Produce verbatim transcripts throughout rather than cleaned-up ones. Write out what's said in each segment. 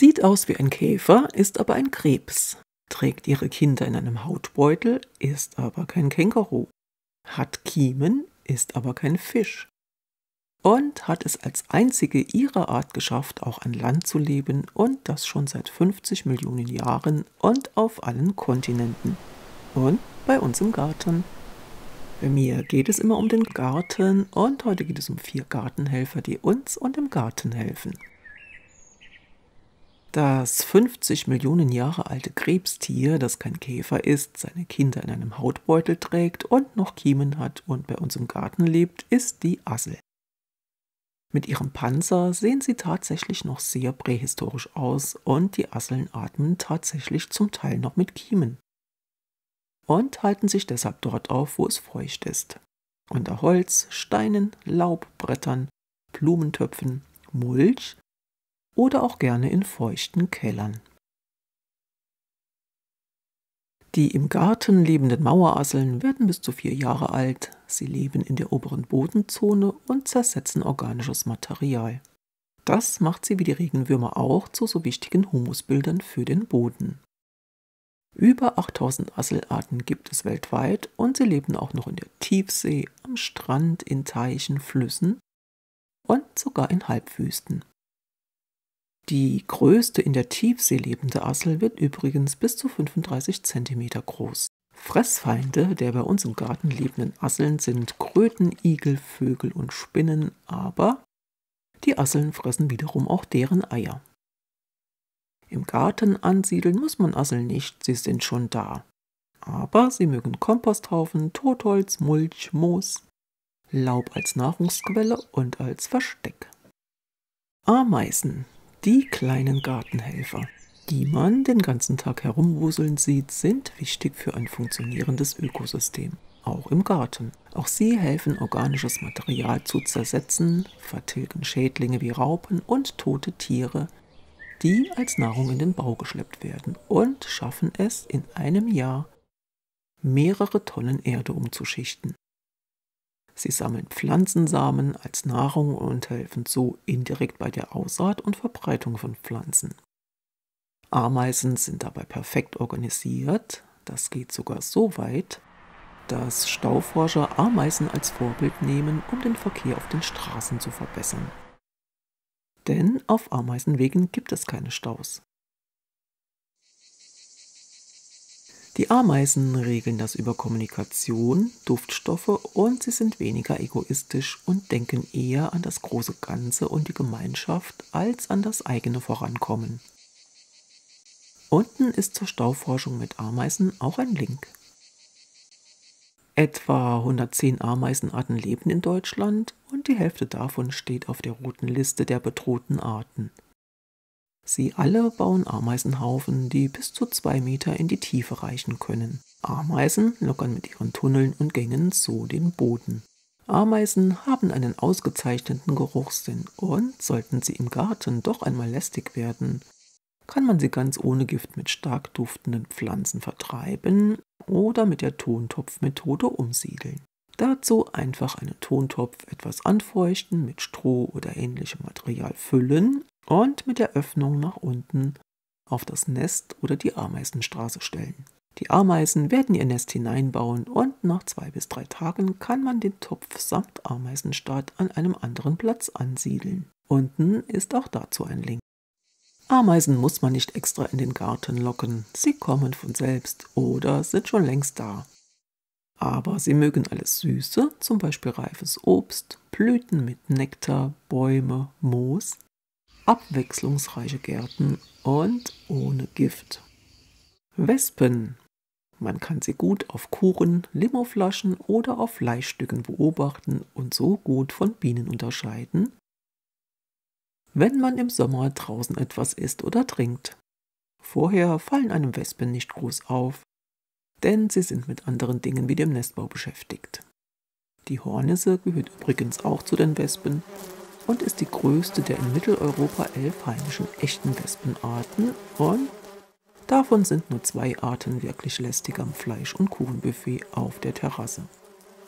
Sieht aus wie ein Käfer, ist aber ein Krebs. Trägt ihre Kinder in einem Hautbeutel, ist aber kein Känguru. Hat Kiemen, ist aber kein Fisch. Und hat es als einzige ihrer Art geschafft, auch an Land zu leben und das schon seit fünfzig Millionen Jahren und auf allen Kontinenten. Und bei uns im Garten. Bei mir geht es immer um den Garten und heute geht es um vier Gartenhelfer, die uns und dem Garten helfen. Das fünfzig Millionen Jahre alte Krebstier, das kein Käfer ist, seine Kinder in einem Hautbeutel trägt und noch Kiemen hat und bei uns im Garten lebt, ist die Assel. Mit ihrem Panzer sehen sie tatsächlich noch sehr prähistorisch aus und die Asseln atmen tatsächlich zum Teil noch mit Kiemen. Und halten sich deshalb dort auf, wo es feucht ist. Unter Holz, Steinen, Laubbrettern, Blumentöpfen, Mulch oder auch gerne in feuchten Kellern. Die im Garten lebenden Mauerasseln werden bis zu vier Jahre alt. Sie leben in der oberen Bodenzone und zersetzen organisches Material. Das macht sie wie die Regenwürmer auch zu so wichtigen Humusbildern für den Boden. Über achttausend Asselarten gibt es weltweit und sie leben auch noch in der Tiefsee, am Strand, in Teichen, Flüssen und sogar in Halbwüsten. Die größte in der Tiefsee lebende Assel wird übrigens bis zu fünfunddreißig Zentimeter groß. Fressfeinde der bei uns im Garten lebenden Asseln sind Kröten, Igel, Vögel und Spinnen, aber die Asseln fressen wiederum auch deren Eier. Im Garten ansiedeln muss man Asseln nicht, sie sind schon da. Aber sie mögen Komposthaufen, Totholz, Mulch, Moos, Laub als Nahrungsquelle und als Versteck. Ameisen, die kleinen Gartenhelfer, die man den ganzen Tag herumwuseln sieht, sind wichtig für ein funktionierendes Ökosystem, auch im Garten. Auch sie helfen, organisches Material zu zersetzen, vertilgen Schädlinge wie Raupen und tote Tiere, die als Nahrung in den Bau geschleppt werden und schaffen es, in einem Jahr mehrere Tonnen Erde umzuschichten. Sie sammeln Pflanzensamen als Nahrung und helfen so indirekt bei der Aussaat und Verbreitung von Pflanzen. Ameisen sind dabei perfekt organisiert. Das geht sogar so weit, dass Stauforscher Ameisen als Vorbild nehmen, um den Verkehr auf den Straßen zu verbessern. Denn auf Ameisenwegen gibt es keine Staus. Die Ameisen regeln das über Kommunikation, Duftstoffe und sie sind weniger egoistisch und denken eher an das große Ganze und die Gemeinschaft als an das eigene Vorankommen. Unten ist zur Stauforschung mit Ameisen auch ein Link. Etwa hundertzehn Ameisenarten leben in Deutschland und die Hälfte davon steht auf der roten Liste der bedrohten Arten. Sie alle bauen Ameisenhaufen, die bis zu zwei Meter in die Tiefe reichen können. Ameisen lockern mit ihren Tunneln und Gängen so den Boden. Ameisen haben einen ausgezeichneten Geruchssinn und sollten sie im Garten doch einmal lästig werden, kann man sie ganz ohne Gift mit stark duftenden Pflanzen vertreiben oder mit der Tontopfmethode umsiedeln. Dazu einfach einen Tontopf etwas anfeuchten, mit Stroh oder ähnlichem Material füllen und mit der Öffnung nach unten auf das Nest oder die Ameisenstraße stellen. Die Ameisen werden ihr Nest hineinbauen und nach zwei bis drei Tagen kann man den Topf samt Ameisenstaat an einem anderen Platz ansiedeln. Unten ist auch dazu ein Link. Ameisen muss man nicht extra in den Garten locken, sie kommen von selbst oder sind schon längst da. Aber sie mögen alles Süße, zum Beispiel reifes Obst, Blüten mit Nektar, Bäume, Moos, abwechslungsreiche Gärten und ohne Gift. Wespen. Man kann sie gut auf Kuchen, Limoflaschen oder auf Fleischstücken beobachten und so gut von Bienen unterscheiden, wenn man im Sommer draußen etwas isst oder trinkt. Vorher fallen einem Wespen nicht groß auf, denn sie sind mit anderen Dingen wie dem Nestbau beschäftigt. Die Hornisse gehört übrigens auch zu den Wespen und ist die größte der in Mitteleuropa elf heimischen echten Wespenarten und davon sind nur zwei Arten wirklich lästig am Fleisch- und Kuchenbuffet auf der Terrasse,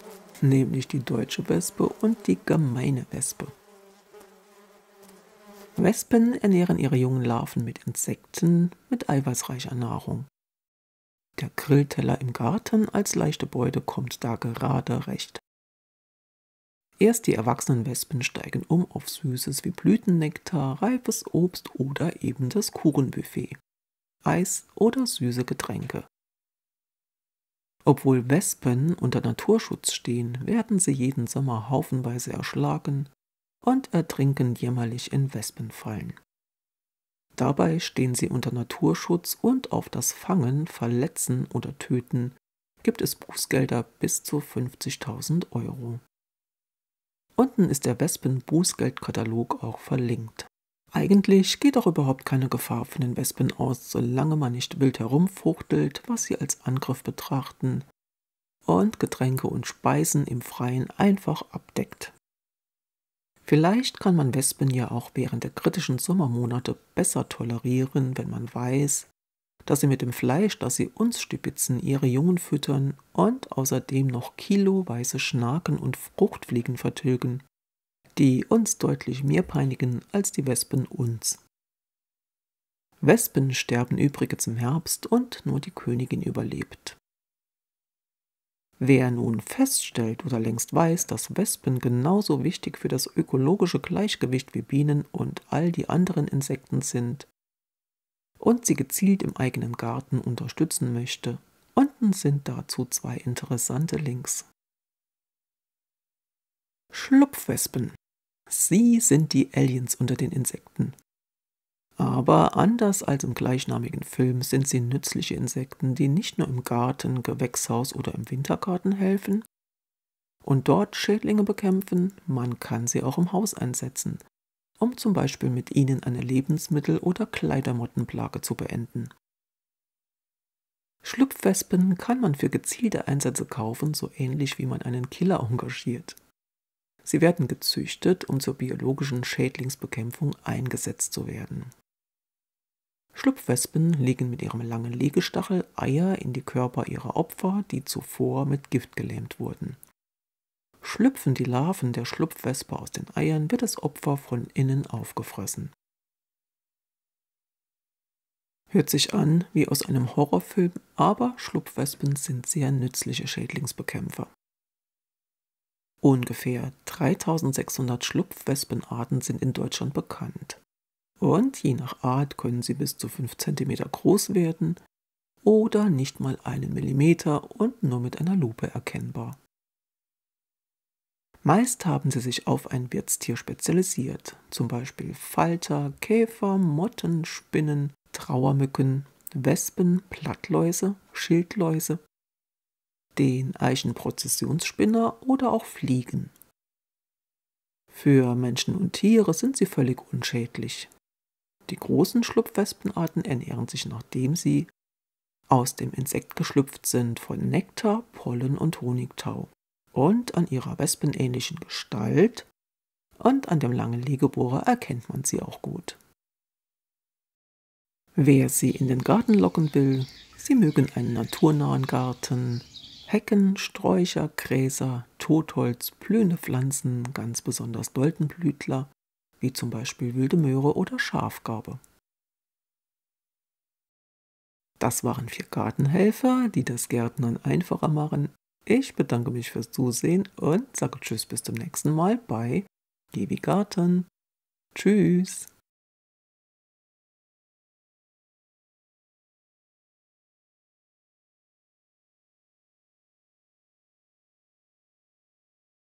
nämlich die deutsche Wespe und die gemeine Wespe. Wespen ernähren ihre jungen Larven mit Insekten mit eiweißreicher Nahrung. Der Grillteller im Garten als leichte Beute kommt da gerade recht. Erst die erwachsenen Wespen steigen um auf Süßes wie Blütennektar, reifes Obst oder eben das Kuchenbuffet, Eis oder süße Getränke. Obwohl Wespen unter Naturschutz stehen, werden sie jeden Sommer haufenweise erschlagen und ertrinken jämmerlich in Wespenfallen. Dabei stehen sie unter Naturschutz und auf das Fangen, Verletzen oder Töten gibt es Bußgelder bis zu fünfzigtausend Euro. Unten ist der Wespen-Bußgeldkatalog auch verlinkt. Eigentlich geht auch überhaupt keine Gefahr von den Wespen aus, solange man nicht wild herumfuchtelt, was sie als Angriff betrachten, und Getränke und Speisen im Freien einfach abdeckt. Vielleicht kann man Wespen ja auch während der kritischen Sommermonate besser tolerieren, wenn man weiß, dass sie mit dem Fleisch, das sie uns stibitzen, ihre Jungen füttern und außerdem noch kiloweise Schnaken und Fruchtfliegen vertilgen, die uns deutlich mehr peinigen als die Wespen uns. Wespen sterben übrigens im Herbst und nur die Königin überlebt. Wer nun feststellt oder längst weiß, dass Wespen genauso wichtig für das ökologische Gleichgewicht wie Bienen und all die anderen Insekten sind und sie gezielt im eigenen Garten unterstützen möchte, unten sind dazu zwei interessante Links. Schlupfwespen. Sie sind die Aliens unter den Insekten. Aber anders als im gleichnamigen Film sind sie nützliche Insekten, die nicht nur im Garten, Gewächshaus oder im Wintergarten helfen und dort Schädlinge bekämpfen, man kann sie auch im Haus einsetzen, um zum Beispiel mit ihnen eine Lebensmittel- oder Kleidermottenplage zu beenden. Schlupfwespen kann man für gezielte Einsätze kaufen, so ähnlich wie man einen Killer engagiert. Sie werden gezüchtet, um zur biologischen Schädlingsbekämpfung eingesetzt zu werden. Schlupfwespen legen mit ihrem langen Legestachel Eier in die Körper ihrer Opfer, die zuvor mit Gift gelähmt wurden. Schlüpfen die Larven der Schlupfwespe aus den Eiern, wird das Opfer von innen aufgefressen. Hört sich an wie aus einem Horrorfilm, aber Schlupfwespen sind sehr nützliche Schädlingsbekämpfer. Ungefähr dreitausendsechshundert Schlupfwespenarten sind in Deutschland bekannt. Und je nach Art können sie bis zu fünf Zentimeter groß werden oder nicht mal einen Millimeter und nur mit einer Lupe erkennbar. Meist haben sie sich auf ein Wirtstier spezialisiert, zum Beispiel Falter, Käfer, Motten, Spinnen, Trauermücken, Wespen, Plattläuse, Schildläuse, den Eichenprozessionsspinner oder auch Fliegen. Für Menschen und Tiere sind sie völlig unschädlich. Die großen Schlupfwespenarten ernähren sich, nachdem sie aus dem Insekt geschlüpft sind, von Nektar, Pollen und Honigtau und an ihrer wespenähnlichen Gestalt und an dem langen Legebohrer erkennt man sie auch gut. Wer sie in den Garten locken will, sie mögen einen naturnahen Garten, Hecken, Sträucher, Gräser, Totholz, blühende Pflanzen, ganz besonders Doldenblütler, wie zum Beispiel wilde Möhre oder Schafgarbe. Das waren vier Gartenhelfer, die das Gärtnern einfacher machen. Ich bedanke mich fürs Zusehen und sage Tschüss bis zum nächsten Mal bei Geh wie Garten. Tschüss!